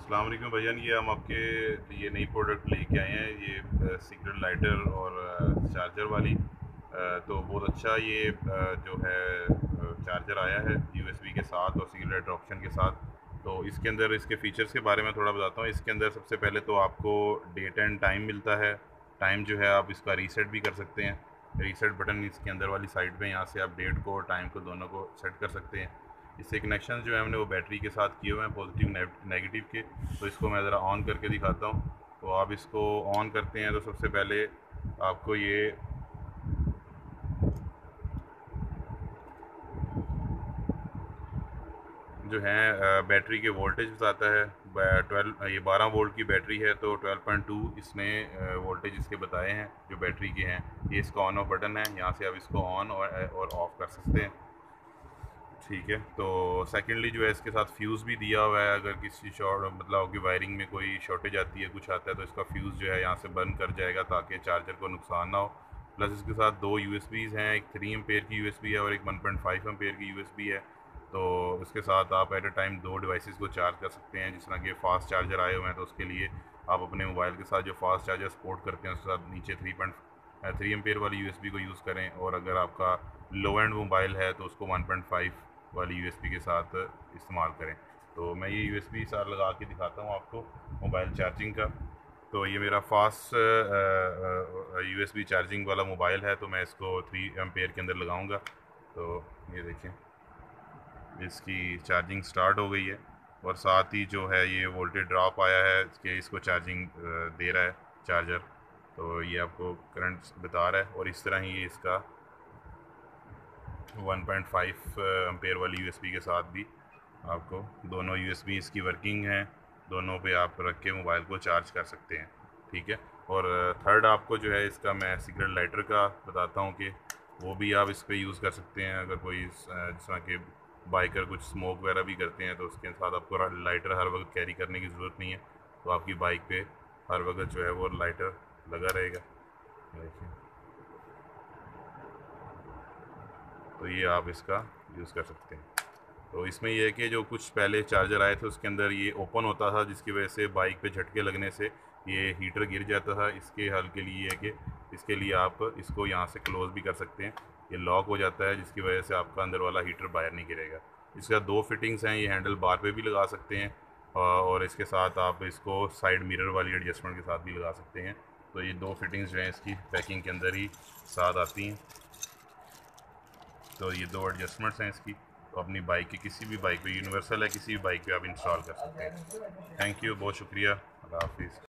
अस्सलाम वालेकुम भाईजान, ये हम आपके लिए नई प्रोडक्ट लेके आए हैं। ये सीक्रेट लाइटर और चार्जर वाली। तो बहुत अच्छा ये जो है चार्जर आया है यूएसबी के साथ और सीक्रेट लाइटर ऑप्शन के साथ। तो इसके अंदर इसके फ़ीचर्स के बारे में थोड़ा बताता हूँ। इसके अंदर सबसे पहले तो आपको डेट एंड टाइम मिलता है। टाइम जो है आप इसका रीसेट भी कर सकते हैं। रीसेट बटन इसके अंदर वाली साइड पे, यहाँ से आप डेट को और टाइम को दोनों को सेट कर सकते हैं। इससे कनेक्शन जो है हमने वो बैटरी के साथ किए हुए हैं, पॉजिटिव नेगेटिव के। तो इसको मैं ज़रा ऑन करके दिखाता हूँ। तो आप इसको ऑन करते हैं तो सबसे पहले आपको ये जो है बैटरी के वोल्टेज बताता है। 12 वोल्ट की बैटरी है, तो 12.2 इसने वोल्टेज इसके बताए हैं जो बैटरी के हैं। ये इसका ऑन ऑफ बटन है, यहाँ से आप इसको ऑन और ऑफ़ कर सकते हैं। ठीक है, तो सेकेंडली जो है इसके साथ फ्यूज़ भी दिया हुआ है। अगर किसी शॉर्ट मतलब आपकी वायरिंग में कोई शॉर्टेज आती है, कुछ आता है, तो इसका फ्यूज़ जो है यहाँ से बंद कर जाएगा ताकि चार्जर को नुकसान ना हो। प्लस इसके साथ दो यूएसबीज़ हैं, एक 3 एम्पेयर की यूएसबी है और एक 1.5 एम्पेयर की यूएसबी है। तो इसके साथ आप एट अ टाइम दो डिवाइसेस को चार्ज कर सकते हैं। जिस तरह के फास्ट चार्जर आए हुए हैं, तो उसके लिए आप अपने मोबाइल के साथ जो फास्ट चार्जर सपोर्ट करते हैं उसके साथ नीचे 3 एम्पेयर वाली यूएसबी को यूज़ करें। और अगर आपका लो एंड मोबाइल है तो उसको 1.5 वाली यूएसबी के साथ इस्तेमाल करें। तो मैं ये यूएसबी साथ लगा के दिखाता हूँ आपको मोबाइल चार्जिंग का। तो ये मेरा फास्ट यूएसबी चार्जिंग वाला मोबाइल है, तो मैं इसको 3 एम्पेयर के अंदर लगाऊंगा। तो ये देखें, इसकी चार्जिंग स्टार्ट हो गई है और साथ ही जो है ये वोल्टेज ड्रॉप आया है कि इसको चार्जिंग दे रहा है चार्जर। तो ये आपको करंट बता रहा है। और इस तरह ही ये इसका 1.5 एम्पेयर वाली यूएसबी के साथ भी आपको दोनों यूएसबी इसकी वर्किंग हैं। दोनों पे आप रख के मोबाइल को चार्ज कर सकते हैं। ठीक है। और थर्ड आपको जो है इसका मैं सिगरेट लाइटर का बताता हूँ कि वो भी आप इस पर यूज़ कर सकते हैं। अगर कोई जिस तरह के बाइकर कुछ स्मोक वगैरह भी करते हैं, तो उसके साथ आपको लाइटर हर वक्त कैरी करने की ज़रूरत नहीं है। तो आपकी बाइक पे हर वक्त जो है वो लाइटर लगा रहेगा। देखिए, तो ये आप इसका यूज़ कर सकते हैं। तो इसमें यह है कि जो कुछ पहले चार्जर आए थे उसके अंदर ये ओपन होता था, जिसकी वजह से बाइक पे झटके लगने से ये हीटर गिर जाता था। इसके हल के लिए है कि इसके लिए आप इसको यहाँ से क्लोज़ भी कर सकते हैं। ये लॉक हो जाता है, जिसकी वजह से आपका अंदर वाला हीटर बाहर नहीं गिरेगा। इसका दो फिटिंग्स हैं, ये हैंडल बार पे भी लगा सकते हैं और इसके साथ आप इसको साइड मिरर वाली एडजस्टमेंट के साथ भी लगा सकते हैं। तो ये दो फिटिंग्स जो हैं इसकी पैकिंग के अंदर ही साथ आती हैं। तो ये दो एडजस्टमेंट्स हैं इसकी। तो अपनी बाइक की किसी भी बाइक पे, यूनिवर्सल है, किसी भी बाइक पे आप इंस्टॉल कर सकते हैं। थैंक यू, बहुत शुक्रिया। अल्लाह हाफिज़।